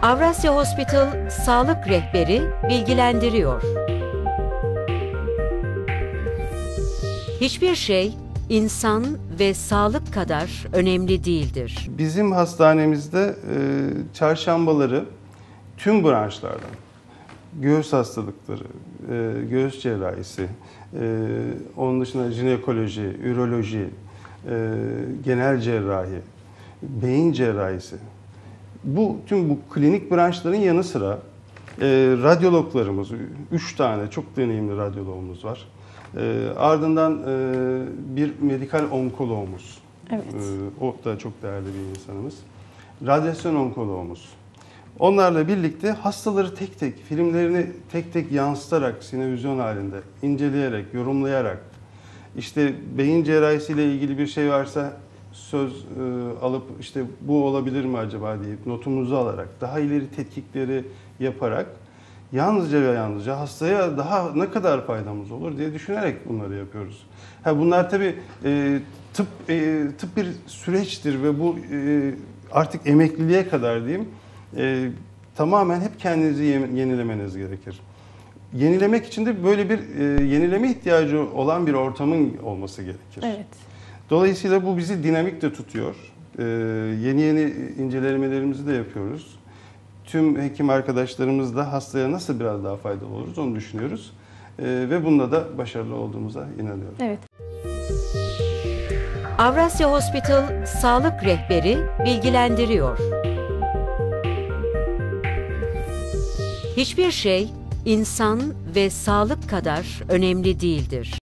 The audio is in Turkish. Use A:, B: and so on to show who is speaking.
A: Avrasya Hospital Sağlık Rehberi bilgilendiriyor. Hiçbir şey insan ve sağlık kadar önemli değildir.
B: Bizim hastanemizde çarşambaları tüm branşlardan, göğüs hastalıkları, göğüs cerrahisi, onun dışında jinekoloji, üroloji, genel cerrahi, beyin cerrahisi, tüm bu klinik branşların yanı sıra radyologlarımız, 3 tane çok deneyimli radyologumuz var. Ardından bir medikal onkoloğumuz,
C: Evet.
B: O da çok değerli bir insanımız. Radyasyon onkoloğumuz. Onlarla birlikte hastaları tek tek, filmlerini tek tek yansıtarak, sinevizyon halinde, inceleyerek, yorumlayarak, işte beyin cerrahisiyle ilgili bir şey varsa söz alıp işte bu olabilir mi acaba deyip notumuzu alarak, daha ileri tetkikleri yaparak yalnızca ve yalnızca hastaya daha ne kadar faydamız olur diye düşünerek bunları yapıyoruz. Bunlar tabii tıp bir süreçtir ve bu artık emekliliğe kadar diyeyim tamamen hep kendinizi yenilemeniz gerekir. Yenilemek için de böyle bir yenileme ihtiyacı olan bir ortamın olması gerekir.
C: Evet.
B: Dolayısıyla bu bizi dinamik de tutuyor. Yeni incelemelerimizi de yapıyoruz. Tüm hekim arkadaşlarımızla hastaya nasıl biraz daha faydalı oluruz onu düşünüyoruz. Ve bunda da başarılı olduğumuza inanıyorum.
C: Evet.
A: Avrasya Hospital Sağlık Rehberi bilgilendiriyor. Hiçbir şey insan ve sağlık kadar önemli değildir.